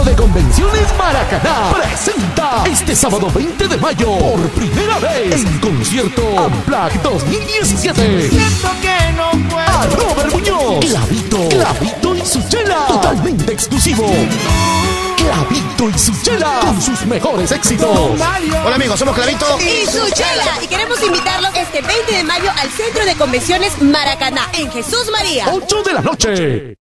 de Convenciones Maracaná presenta este sábado 20 de mayo por primera vez en concierto Unplugged 2017. Siento que no puedo. A Robert Muñoz, Clavito y su chela, totalmente exclusivo. Clavito y su chela con sus mejores éxitos. Hola amigos, somos Clavito y su chela, y queremos invitarlos este 20 de mayo al Centro de Convenciones Maracaná en Jesús María. 8 de la noche.